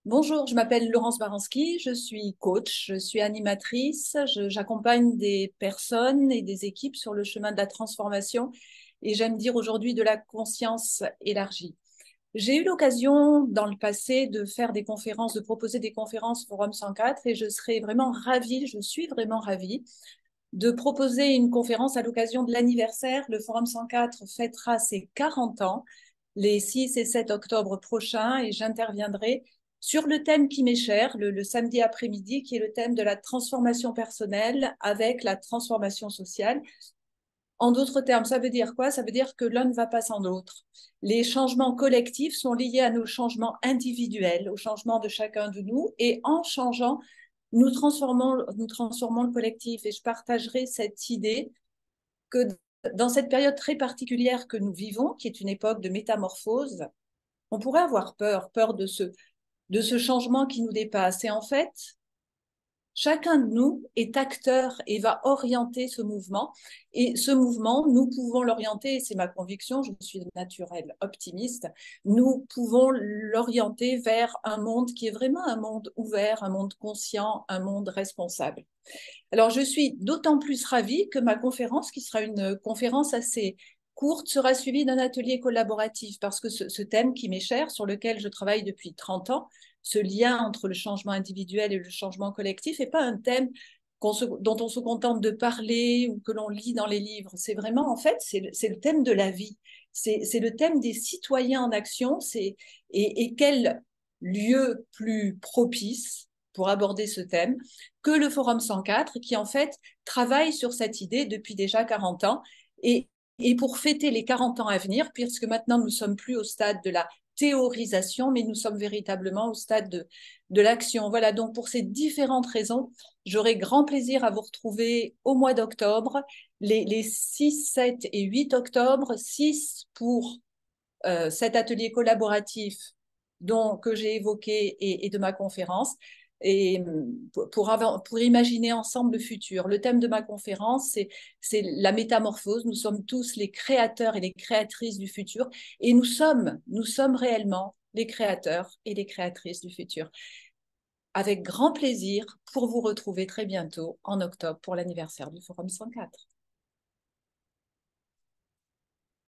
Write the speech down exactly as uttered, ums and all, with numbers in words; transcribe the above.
Bonjour, je m'appelle Laurence Baranski, je suis coach, je suis animatrice, je- j'accompagne des personnes et des équipes sur le chemin de la transformation et j'aime dire aujourd'hui de la conscience élargie. J'ai eu l'occasion dans le passé de faire des conférences, de proposer des conférences au Forum cent quatre et je serais vraiment ravie, je suis vraiment ravie de proposer une conférence à l'occasion de l'anniversaire. Le Forum cent quatre fêtera ses quarante ans les six et sept octobre prochains et j'interviendrai sur le thème qui m'est cher, le, le samedi après-midi, qui est le thème de la transformation personnelle avec la transformation sociale. En d'autres termes, ça veut dire quoi? Ça veut dire que l'un ne va pas sans l'autre. Les changements collectifs sont liés à nos changements individuels, au changement de chacun de nous, et en changeant, nous transformons, nous transformons le collectif. Et je partagerai cette idée que dans cette période très particulière que nous vivons, qui est une époque de métamorphose, on pourrait avoir peur, peur de ce, de ce changement qui nous dépasse. Et en fait, chacun de nous est acteur et va orienter ce mouvement. Et ce mouvement, nous pouvons l'orienter, et c'est ma conviction, je suis de naturel optimiste, nous pouvons l'orienter vers un monde qui est vraiment un monde ouvert, un monde conscient, un monde responsable. Alors, je suis d'autant plus ravie que ma conférence, qui sera une conférence assez courte, sera suivie d'un atelier collaboratif parce que ce, ce thème qui m'est cher, sur lequel je travaille depuis trente ans, ce lien entre le changement individuel et le changement collectif, n'est pas un thème qu'on se, dont on se contente de parler ou que l'on lit dans les livres. C'est vraiment, en fait, c'est le, c'est le thème de la vie. C'est c'est le thème des citoyens en action. C'est, et, et quel lieu plus propice pour aborder ce thème que le Forum cent quatre, qui en fait travaille sur cette idée depuis déjà quarante ans. Et, et pour fêter les quarante ans à venir, puisque maintenant nous ne sommes plus au stade de la théorisation, mais nous sommes véritablement au stade de, de l'action. Voilà, donc pour ces différentes raisons, j'aurai grand plaisir à vous retrouver au mois d'octobre, les, les six, sept et huit octobre, six pour euh, cet atelier collaboratif dont, que j'ai évoqué et, et de ma conférence, et pour, pour, pour imaginer ensemble le futur. Le thème de ma conférence, c'est, c'est la métamorphose. Nous sommes tous les créateurs et les créatrices du futur, et nous sommes, nous sommes réellement les créateurs et les créatrices du futur. Avec grand plaisir pour vous retrouver très bientôt en octobre pour l'anniversaire du Forum cent quatre.